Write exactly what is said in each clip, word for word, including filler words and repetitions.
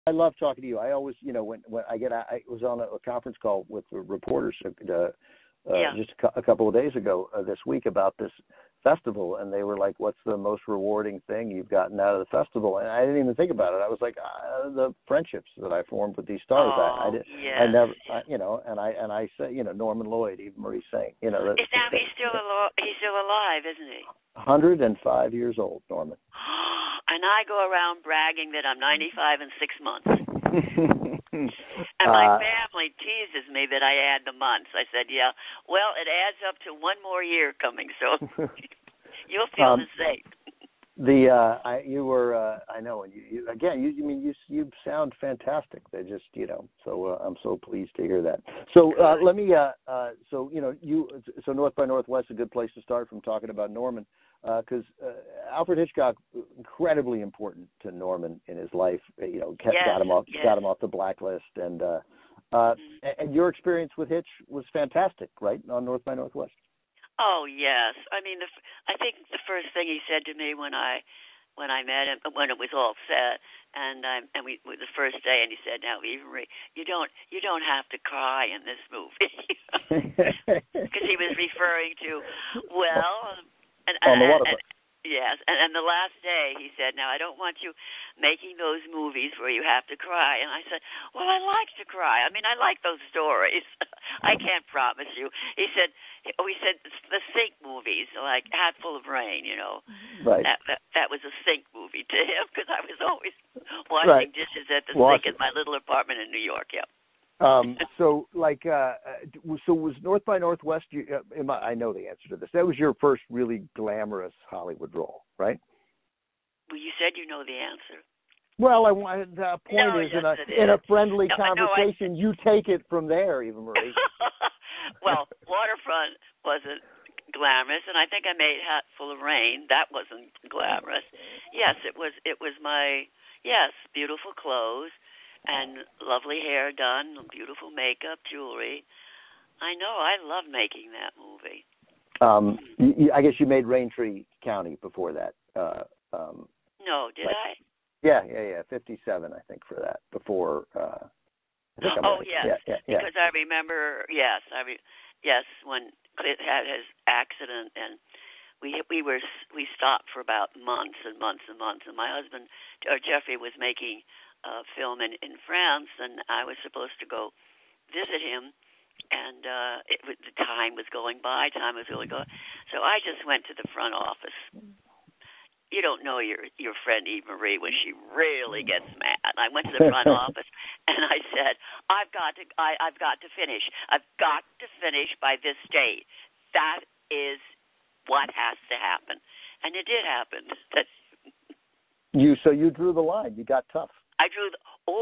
I love talking to you. I always, you know, when when I get, I was on a, a conference call with the reporters uh, uh, Yeah. just a, a couple of days ago uh, this week about this festival, and they were like, "What's the most rewarding thing you've gotten out of the festival?" And I didn't even think about it. I was like, uh, "The friendships that I formed with these stars." I, I Oh, did, yes. I never, yes. I, you know, and I and I say, you know, Norman Lloyd, Eva Marie Saint, you know, Is now he's still alive? He's still alive, isn't he? one hundred five years old, Norman. And I go around bragging that I'm ninety-five and six months. And my uh, family teases me that I add the months. I said, yeah, well, it adds up to one more year coming, so you'll feel um, the same. The uh, I you were uh, I know, and you, you again you I mean you you sound fantastic. They just you know so uh, I'm so pleased to hear that. So uh, let me uh, uh, so you know you so North by Northwest is a good place to start from talking about Norman because uh, uh, Alfred Hitchcock incredibly important to Norman in his life. You know kept, Yes, got him off yes. got him off the blacklist, and uh, uh, Mm-hmm. and your experience with Hitch was fantastic, right, on North by Northwest. Oh yes, I mean the. f- I think the first thing he said to me when I, when I met him, when it was all set, and um, and we the first day, and he said, "Now, Eva Marie, you don't you don't have to cry in this movie," because he was referring to, well, and, On the and, and waterfront. yes, and, and the last day he said, "Now I don't want you making those movies where you have to cry," and I said, "Well, I like to cry. I mean, I like those stories. I can't promise you." He said. We said the Sink movies, like Hatful of Rain, you know. Right. That that, that was a Sink movie to him because I was always washing Right. dishes at the Wash sink in my little apartment in New York. Yeah. Um, so, like, uh, uh, so was North by Northwest? You, uh, am I, I know the answer to this. That was your first really glamorous Hollywood role, right? Well, you said you know the answer. Well, I want the point No, is yes, in a it in a is. friendly No, no, I- conversation, you take it from there, Eva Marie. Well, Waterfront wasn't glamorous, and I think I made Hatful of Rain. That wasn't glamorous. Yes, it was. It was my yes, beautiful clothes and lovely hair done, beautiful makeup, jewelry. I know. I love making that movie. Um, you, you- I guess you made Raintree County before that. Uh, um, No, did right. I? Yeah, yeah, yeah. Fifty-seven, I think, for that. Before. Uh, I think I'm Oh right. yes, Yeah, yeah, yeah. because I remember. Yes, I re, yes when Clint had his accident, and we we were we stopped for about months and months and months. And my husband, or Jeffrey, was making a film in in France, and I was supposed to go visit him. And uh, it was, the time was going by. Time was really going. So I just went to the front office. You don't know your your friend Eve Marie when she really gets mad. I went to the front office and I said, "I've got to, I, I've got to finish. I've got to finish by this date. That is what has to happen," and it did happen. That You so you drew the line. You got tough. I drew. The,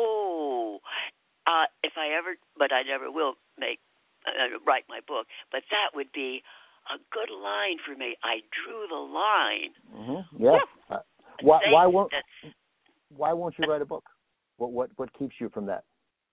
oh, uh, if I ever, but I never will make uh, write my book. But that would be a good line for me. I drew the line. Mm-hmm. Yeah. Uh, why They, why won't that, why won't you write a book? What what what keeps you from that?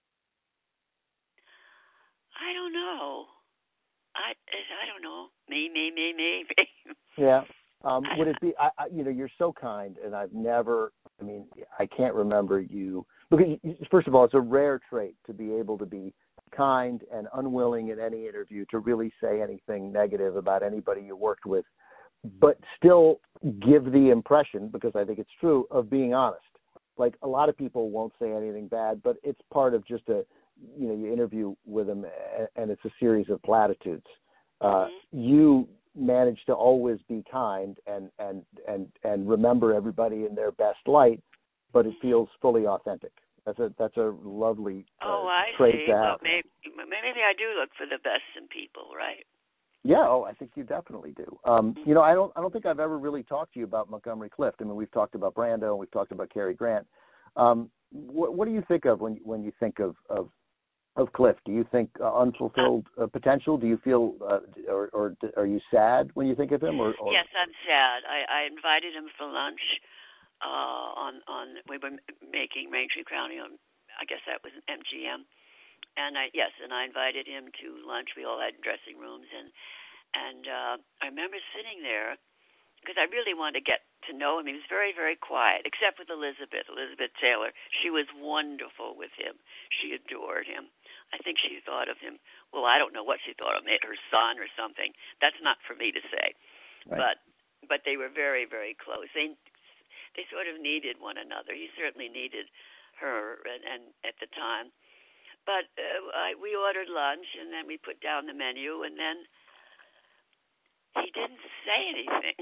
I don't know. I I don't know. Me, me, me, me. me. Yeah. Um, would it be? I, I, you know, you're so kind, and I've never. I mean, I can't remember you because you, first of all, it's a rare trait to be able to be kind and unwilling in any interview to really say anything negative about anybody you worked with, but still give the impression, because I think it's true, of being honest. Like a lot of people won't say anything bad, but it's part of just a, you know, you interview with them and it's a series of platitudes. Uh, Mm-hmm. You manage to always be kind and, and, and, and remember everybody in their best light, but it feels fully authentic. That's a that's a lovely uh, Oh, I trait see. to Well, have. maybe maybe I do look for the best in people, right? Yeah, oh, I think you definitely do. Um, you know, I don't I don't think I've ever really talked to you about Montgomery Clift. I mean, we've talked about Brando and we've talked about Cary Grant. Um, what, what do you think of when when you think of of, of Clift? Do you think uh, unfulfilled uh, potential? Do you feel uh, or, or are you sad when you think of him? Or, or... Yes, I'm sad. I, I invited him for lunch. Uh, on on we were making Raintree County on, I guess that was M G M, and I yes, and I invited him to lunch. We all had dressing rooms, and and uh, I remember sitting there, because I really wanted to get to know him. He was very, very quiet, except with Elizabeth, Elizabeth Taylor. She was wonderful with him. She adored him. I think she thought of him, well, I don't know what she thought of him, her son or something. That's not for me to say. Right. But but they were very, very close. They they sort of needed one another. He certainly needed her and, and at the time. But uh, I, we ordered lunch, and then we put down the menu, and then he didn't say anything.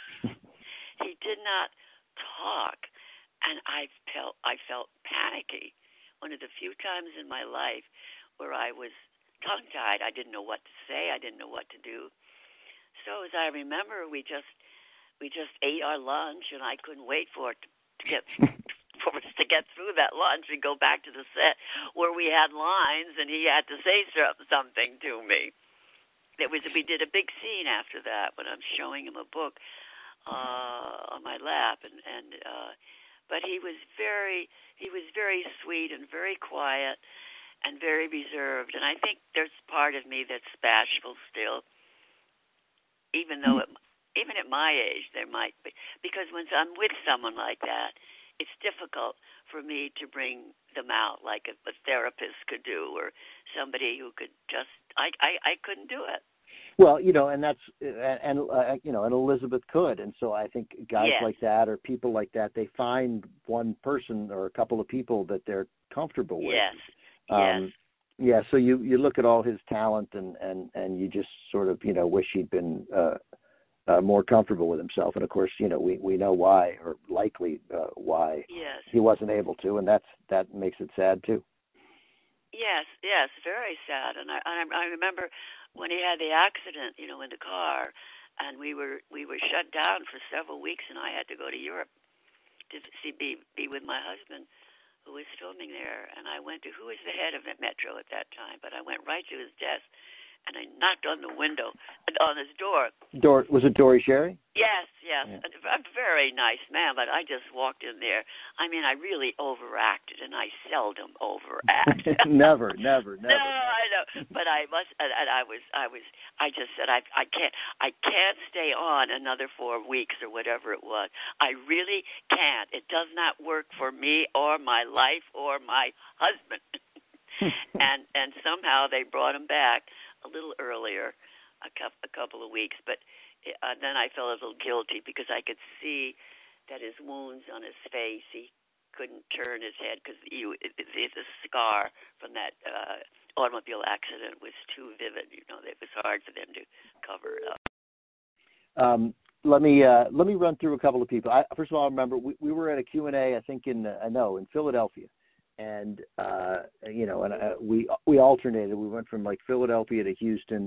He did not talk, and I felt I felt panicky. One of the few times in my life where I was tongue-tied. I didn't know what to say. I didn't know what to do. So as I remember, we just we just ate our lunch, and I couldn't wait for it to, to get for us to get through that lunch and go back to the set where we had lines, and he had to say something to me. There was we did a big scene after that when I'm showing him a book uh, on my lap, and and uh, but he was very he was very sweet and very quiet and very reserved. And I think there's part of me that's bashful still, even though it, even at my age there might be, because when I'm with someone like that, it's difficult for me to bring them out like a, a therapist could do, or somebody who could just I I, I couldn't do it. Well, you know, and that's and uh, you know, and Elizabeth could, and so I think guys yes. like that or people like that, they find one person or a couple of people that they're comfortable with. Yes. Um, yes. Yeah. So you, you look at all his talent, and, and, and you just sort of you know wish he'd been uh, uh, more comfortable with himself. And of course, you know we, we know why, or likely uh, why yes. he wasn't able to, and that's that makes it sad too. Yes. Yes. Very sad. And I I, I remember when he had the accident, you know, in the car, and we were we were shut down for several weeks, and I had to go to Europe to see be be with my husband, who was filming there. And I went to who was the head of Metro at that time, but I went right to his desk, and I knocked on the window, on his door. Dor was it Dory Sherry? Yes, yes, Yeah. a, a very nice man, but I just walked in there. I mean, I really overacted, and I seldom overact. never, never, never. No, I know, but I must. And, and I was, I was, I just said, I, I can't, I can't stay on another four weeks or whatever it was. I really can't. It does not work for me or my life or my husband. and and somehow they brought him back a little earlier, a couple, a couple of weeks, but. Uh, then I felt a little guilty because I could see that his wounds on his face, he couldn't turn his head because you, it, it, the scar from that uh, automobile accident was too vivid. You know, it was hard for them to cover it up. Um, let me uh, let me run through a couple of people. I, first of all, I remember we, we were at a Q and A, I think in uh, I know in Philadelphia, and uh, you know, and uh, we we alternated. We went from like Philadelphia to Houston.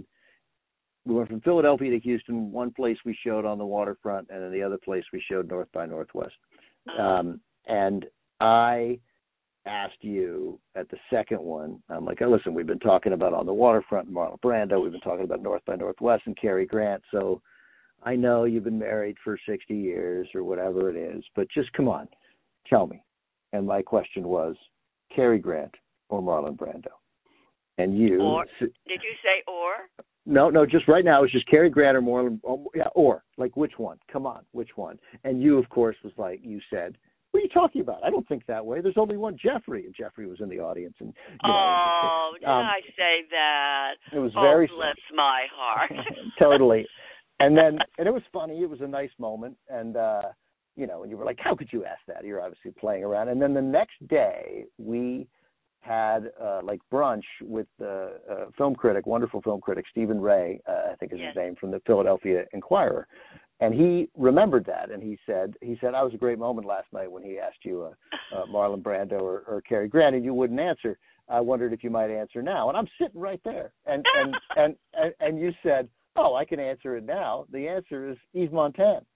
We went from Philadelphia to Houston. One place we showed on the waterfront, and then the other place we showed North by Northwest. Um, and I asked you at the second one, I'm like, oh, listen, we've been talking about On the Waterfront and Marlon Brando. We've been talking about North by Northwest and Cary Grant. So I know you've been married for sixty years or whatever it is, but just come on, tell me. And my question was, Cary Grant or Marlon Brando? And you... Or, did you say or? No, no, just right now, it's just Cary Grant or Marlon, or, yeah, or, like, which one? Come on, which one? And you, of course, was like, you said, what are you talking about? I don't think that way. There's only one Jeffrey. And Jeffrey was in the audience. And you know, Oh, it, did um, I say that? It was oh, very... bless my heart. Totally. And then, and it was funny. It was a nice moment. And, uh, you know, and you were like, how could you ask that? You're obviously playing around. And then the next day, we... had uh, like brunch with the uh, film critic, wonderful film critic, Stephen Ray, uh, I think is yes. his name, from the Philadelphia Inquirer. And he remembered that. And he said, he said, that was a great moment last night when he asked you uh, uh, Marlon Brando or, or Cary Grant, and you wouldn't answer. I wondered if you might answer now. And I'm sitting right there. And, and, and, and, and you said, oh, I can answer it now. The answer is Yves Montand.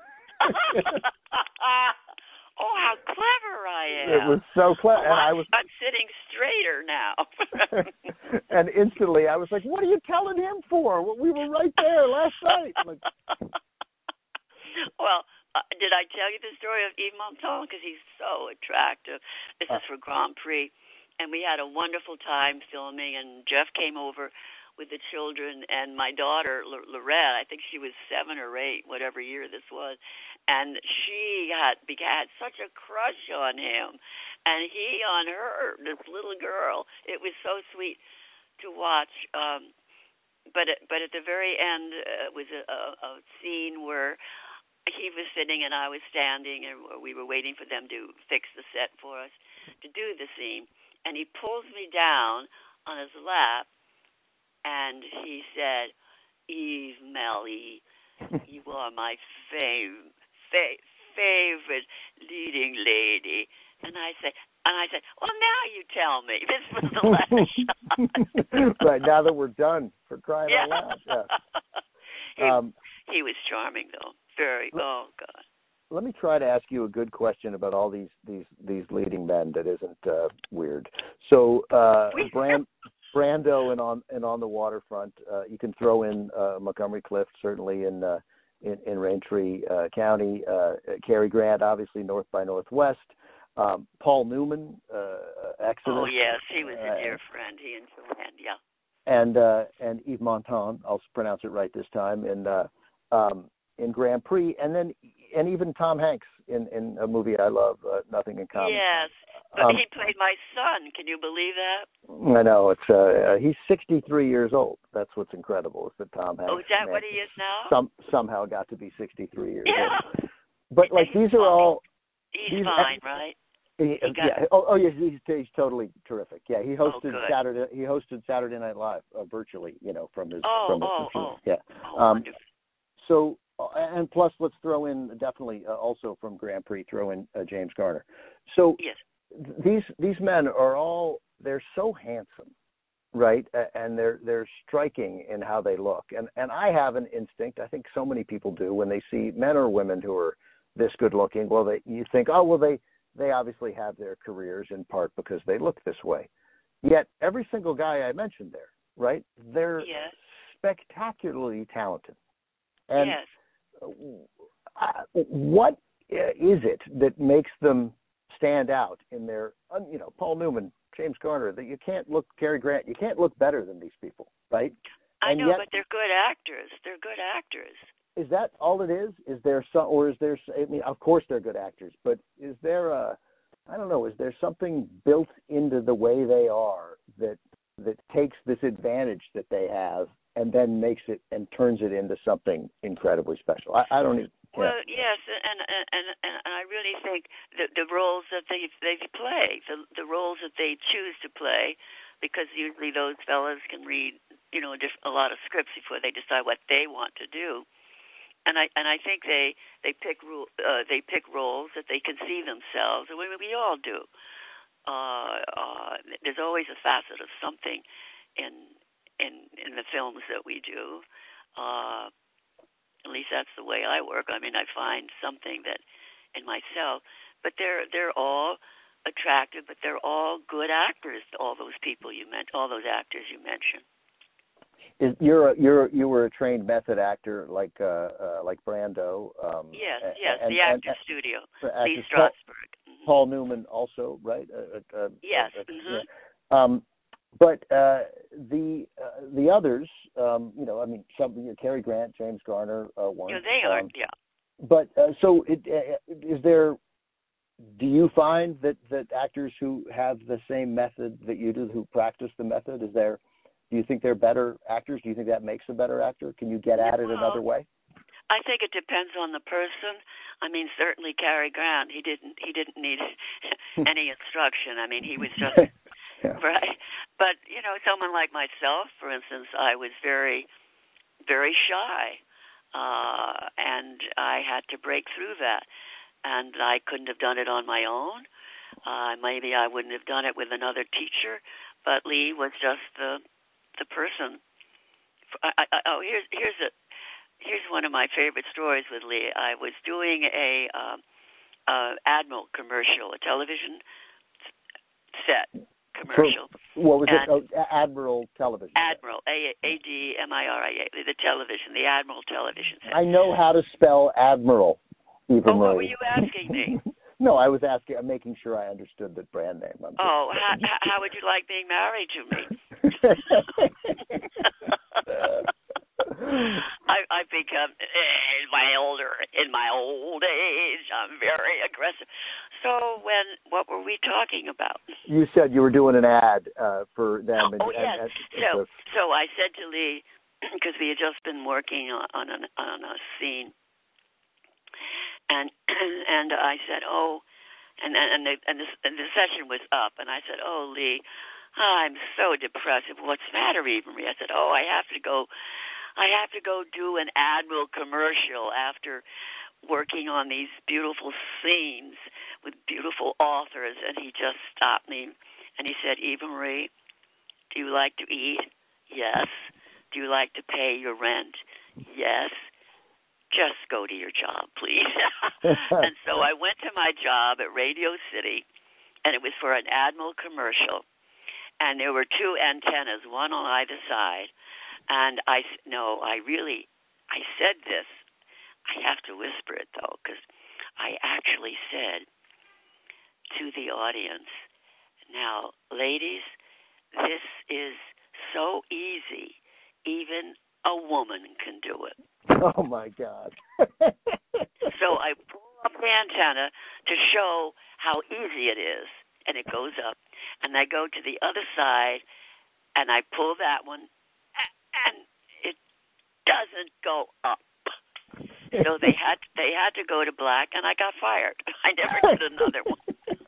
Oh, how clever I am. It was so clever. Oh, and I was I'm sitting straighter now. And instantly I was like, what are you telling him for? We were right there last night. Like... Well, uh, did I tell you the story of Yves Montand? Because he's so attractive. This is for Grand Prix. And we had a wonderful time filming, and Jeff came over with the children, and my daughter L- Lorette, I think she was seven or eight, whatever year this was, and she had had such a crush on him, and he on her, this little girl. It was so sweet to watch. Um, but at, but at the very end uh, was a, a, a scene where he was sitting and I was standing, and we were waiting for them to fix the set for us to do the scene. And he pulls me down on his lap, and he said, "Eve Melly, you are my fav- fa- favorite leading lady." And I said, and I said, "Well, now you tell me." This was the last shot. Right, now that we're done, for crying yeah. out loud. Yeah. he, Um, he was charming, though. Very. Oh God. Let me try to ask you a good question about all these these these leading men that isn't uh, weird. So uh, Brand, Brando and on and on the waterfront, uh, you can throw in uh, Montgomery Clift, certainly in uh, in, in Raintree uh, County. Uh, Cary Grant, obviously North by Northwest. Um, Paul Newman, uh, Exodus. Oh yes, he was a dear uh, friend. He and Joanne, yeah. And uh, and Yves Montand, I'll pronounce it right this time. In uh, um, in Grand Prix, and then and even Tom Hanks in, in a movie I love, uh, Nothing in Common. Yes, but um, he played my son. Can you believe that? I know it's uh, he's sixty-three years old. That's what's incredible is that Tom Hanks. Oh, is that man, what he is now? Some somehow got to be sixty-three years yeah. old. But like these are all. He's fine, right? He, he got, yeah. Oh, oh, yes. He's, he's totally terrific. Yeah, he hosted oh, Saturday. He hosted Saturday Night Live uh, virtually. You know, from his. Oh, from his oh, computer. oh. Yeah. Oh, um, wonderful. So. And plus, let's throw in definitely uh, also from Grand Prix, throw in uh, James Garner. So yes. th- these these men are all they're so handsome, right? And they're they're striking in how they look. And and I have an instinct. I think so many people do when they see men or women who are this good looking. Well, they you think, oh well, they they obviously have their careers in part because they look this way. Yet every single guy I mentioned there, right? They're yes. spectacularly talented. And yes. what is it that makes them stand out in their, you know, Paul Newman, James Garner, that you can't look, Cary Grant, you can't look better than these people, right? I and know, yet, but they're good actors. They're good actors. Is that all it is? Is there some, or is there, I mean, of course they're good actors, but is there a, I don't know, is there something built into the way they are that that takes this advantage that they have and then makes it and turns it into something incredibly special? I, I don't even. Yeah. Well, yes, and and and, and I really think the the roles that they they play, the the roles that they choose to play, because usually those fellas can read, you know, a, diff- a lot of scripts before they decide what they want to do, and I and I think they they pick ro- uh, they pick roles that they can see themselves. I mean, we all do. Uh, uh, there's always a facet of something in in in the films that we do. Uh, At least that's the way I work. I mean, I find something that in myself, but they're they're all attractive, but they're all good actors. All those people you mentioned, all those actors you mentioned. Is, you're a, you're you were a trained method actor like uh, uh, like Brando. Um, yes, yes, and, the Actors and, Studio, actors, Lee Strasberg. Paul, mm-hmm. Paul Newman also, right? Uh, uh, yes. Uh, mm-hmm. yeah. Um, But uh, the uh, the others, um, you know, I mean, some you know, Cary Grant, James Garner, uh, one. Yeah, they aren't. Um, yeah. But uh, so, it, uh, is there? Do you find that, that actors who have the same method that you do, who practice the method, is there? Do you think they're better actors? Do you think that makes a better actor? Can you get at it well, another way? I think it depends on the person. I mean, certainly Cary Grant, he didn't he didn't need any instruction. I mean, he was just. Yeah. Right. But, you know, someone like myself, for instance, I was very, very shy. Uh, and I had to break through that. And I couldn't have done it on my own. Uh, maybe I wouldn't have done it with another teacher. But Lee was just the the person. I, I, oh, here's here's a here's one of my favorite stories with Lee. I was doing a um, uh, Admiral commercial, a television set. Commercial. For, what was and it? Oh, Admiral Television. Admiral, A A D M I R I A, the television, the Admiral Television set. I know how to spell Admiral. Even oh, what were you asking me? No, I was asking. I'm making sure I understood the brand name. I'm oh, how, how would you like being married to me? I, I've become in my older in my old age. I'm very aggressive. So when what were we talking about? You said you were doing an ad uh, for them. Oh, And, oh yes. and, and, so so, so I said to Lee, because we had just been working on on, an, on a scene, and and I said, oh, and and the and the, and the session was up, and I said, oh, Lee, I'm so depressed. What's the matter, Evenry? I said, oh, I have to go. I have to go do an Admiral commercial after working on these beautiful scenes with beautiful authors. And he just stopped me and he said, Eva Marie, do you like to eat? Yes. Do you like to pay your rent? Yes. Just go to your job, please. And so I went to my job at Radio City, and it was for an Admiral commercial. And there were two antennas, one on either side. And I, no, I really, I said this. I have to whisper it, though, because I actually said to the audience, now, ladies, this is so easy, even a woman can do it. Oh, my God. So I pull up the antenna to show how easy it is, and it goes up. And I go to the other side, and I pull that one, and it doesn't go up. So they had they had to go to black, and I got fired. I never did another one.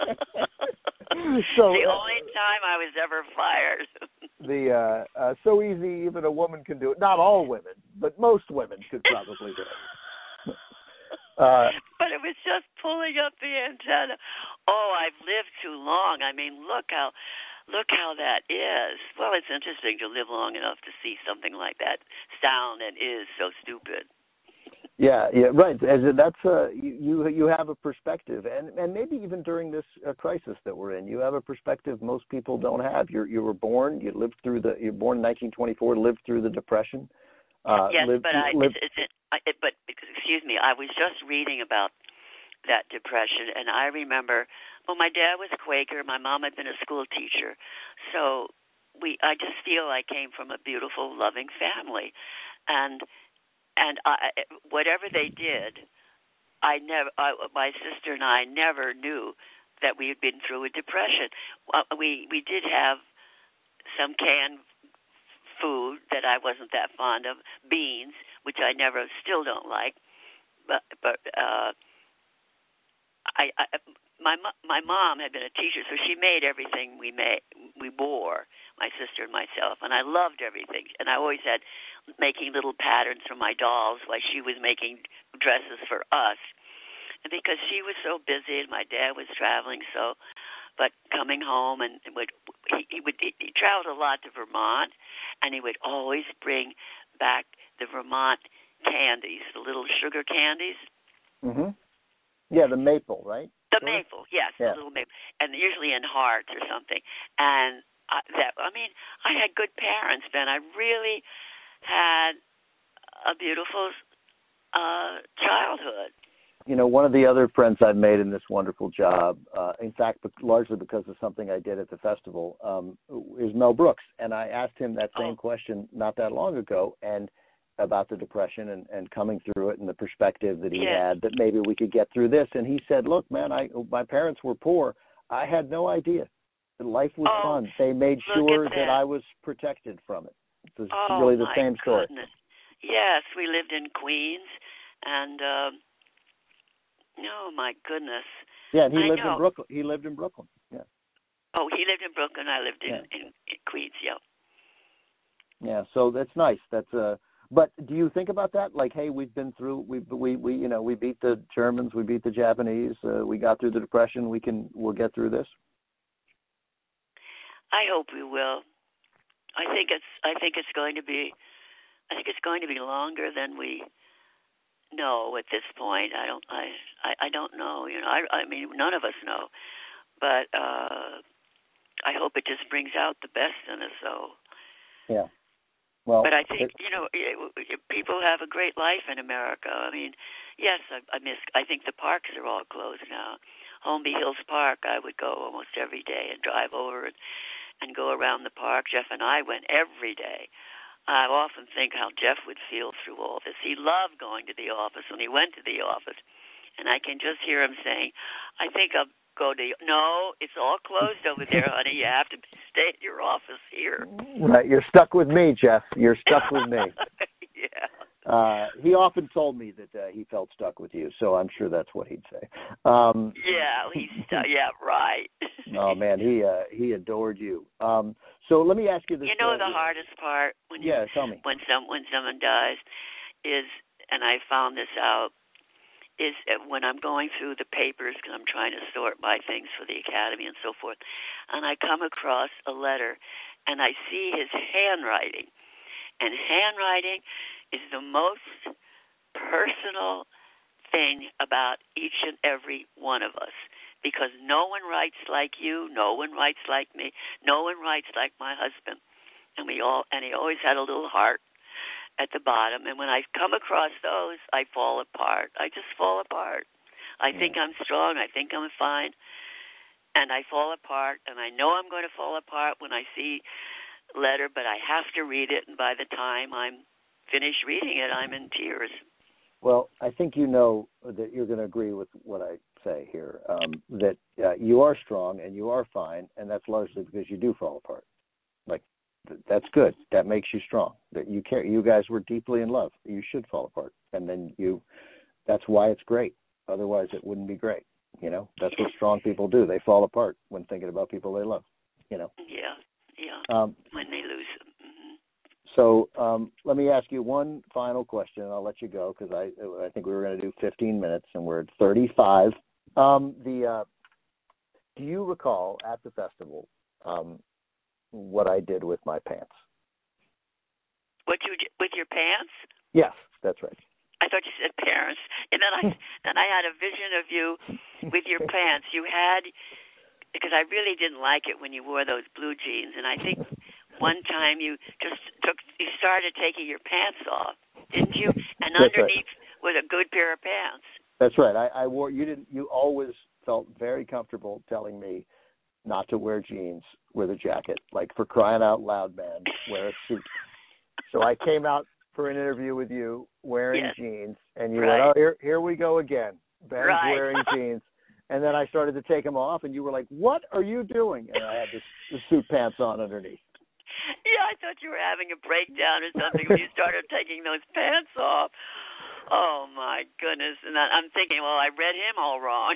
So the uh, only time I was ever fired. the uh, uh, so easy, even a woman can do it. Not all women, but most women could probably do it. Uh, but it was just pulling up the antenna. Oh, I've lived too long. I mean, look how. Look how that is. Well, it's interesting to live long enough to see something like that sound and is so stupid. Yeah, yeah, right. As a, that's uh, you. You have a perspective, and and maybe even during this uh, crisis that we're in, you have a perspective most people don't have. You you were born, you lived through the. You're born in nineteen twenty-four, lived through the Depression. Uh, yes, lived, but I. lived, It's, it's, it, I, but excuse me, I was just reading about that Depression, and I remember. Well, my dad was a Quaker. My mom had been a school teacher, so we. I just feel I came from a beautiful, loving family, and. And I, whatever they did, I never. I, my sister and I never knew that we had been through a depression. We we did have some canned food that I wasn't that fond of, beans, which I never, still don't like. But but uh, I, I my my mom had been a teacher, so she made everything we made we wore. My sister and myself, and I loved everything. And I always had making little patterns for my dolls while she was making dresses for us. And because she was so busy and my dad was traveling, so, but coming home and would he, he would he, he traveled a lot to Vermont, and he would always bring back the Vermont candies, the little sugar candies. Mhm. Yeah, the maple, right? The sure. maple, yes, yeah. The little maple, and usually in hearts or something. And I, that I mean, I had good parents, Ben. I really had a beautiful uh, childhood. You know, one of the other friends I've made in this wonderful job, uh, in fact, largely because of something I did at the festival, um, is Mel Brooks. And I asked him that same oh. question not that long ago, and about the Depression and, and coming through it and the perspective that he yes. had, that maybe we could get through this. And he said, look, man, I my parents were poor. I had no idea. Life was oh, fun. They made sure that. that I was protected from it. It was oh, really the same story. Goodness. Yes, we lived in Queens, and uh, oh my goodness. Yeah, and he I lived know. in Brooklyn. He lived in Brooklyn. Yeah. Oh, he lived in Brooklyn. I lived in, yeah. in, in Queens. Yeah. Yeah. So that's nice. That's uh. But do you think about that? Like, hey, we've been through. We we we you know we beat the Germans. We beat the Japanese. Uh, we got through the Depression. We can. We'll get through this. I hope we will. I think it's. I think it's going to be. I think it's going to be longer than we know at this point. I don't. I. I, I don't know. You know. I. I mean, none of us know. But uh, I hope it just brings out the best in us. So. Yeah. Well. But I think it, you know people have a great life in America. I mean, yes, I, I miss. I think the parks are all closed now. Holmby Hills Park, I would go almost every day and drive over and. and go around the park. Jeff and I went every day. I often think how Jeff would feel through all this. He loved going to the office when he went to the office. And I can just hear him saying, I think I'll go to, no, it's all closed over there, honey. You have to stay at your office here. Right. You're stuck with me, Jeff. You're stuck with me. Yeah. Uh, he often told me that uh, he felt stuck with you, so I'm sure that's what he'd say. Um, yeah, he's stuck. Yeah, right. Oh man, he uh, he adored you. Um, so let me ask you this. You know, uh, the hardest part when yeah, you, tell me when some when someone dies is, and I found this out, is when I'm going through the papers because I'm trying to sort my things for the Academy and so forth, and I come across a letter, and I see his handwriting, and handwriting is the most personal thing about each and every one of us, because no one writes like you, no one writes like me, no one writes like my husband, and we all and he always had a little heart at the bottom, and when I come across those, I fall apart. I just fall apart. I yeah. think I'm strong, I think I'm fine, and I fall apart, and I know I'm going to fall apart when I see a letter, but I have to read it, and by the time I'm finished reading it, I'm in tears. Well, I think you know that you're going to agree with what I say here, um, that uh, you are strong and you are fine, and that's largely because you do fall apart. Like, th- that's good. That makes you strong. That you care. You guys were deeply in love. You should fall apart, and then you. That's why it's great. Otherwise, it wouldn't be great. You know, that's what strong people do. They fall apart when thinking about people they love. You know. Yeah, yeah. Um, when they lose them. So um, let me ask you one final question, and I'll let you go because I I think we were going to do fifteen minutes, and we're at thirty-five. Um, the uh, do you recall at the festival um, what I did with my pants? What you with your pants? Yes, that's right. I thought you said parents, and then I then I had a vision of you with your pants. You had, because I really didn't like it when you wore those blue jeans, and I think one time you just took, you started taking your pants off, didn't you? And That's underneath right. was a good pair of pants. That's right. I, I wore. You didn't. You always felt very comfortable telling me not to wear jeans with a jacket. Like, for crying out loud, man, wear a suit. So I came out for an interview with you wearing yes. jeans, and you right. went, "Oh, here, here we go again. Ben's right. wearing jeans." And then I started to take them off, and you were like, "What are you doing?" And I had this, the suit pants on underneath. Yeah, I thought you were having a breakdown or something when you started taking those pants off. Oh, my goodness. And I'm thinking, well, I read him all wrong.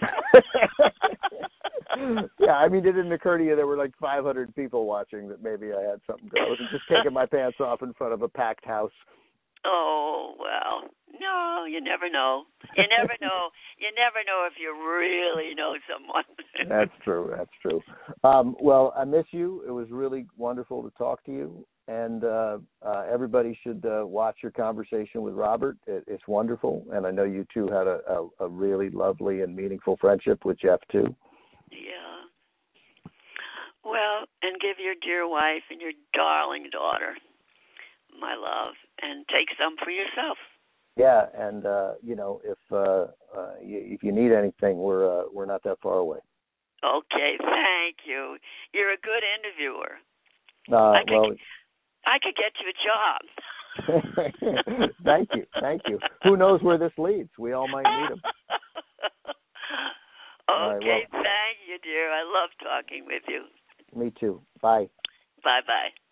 Yeah, I mean, it didn't occur to you there were like five hundred people watching that maybe I had something going. I wasn't just taking my pants off in front of a packed house. Oh, well, no, you never know. You never know. You never know if you really know someone. That's true. That's true. Um, well, I miss you. It was really wonderful to talk to you. And uh, uh, everybody should uh, watch your conversation with Robert. It, it's wonderful. And I know you two had a, a, a really lovely and meaningful friendship with Jeff, too. Yeah. Well, and give your dear wife and your darling daughter my love, and take some for yourself. Yeah, and uh, you know, if uh, uh, you, if you need anything, we're uh, we're not that far away. Okay, thank you. You're a good interviewer. Uh, I could, well, I could get you a job. Thank you, thank you. Who knows where this leads? We all might need them. Okay, right, well, thank you, dear. I love talking with you. Me too. Bye. Bye-bye.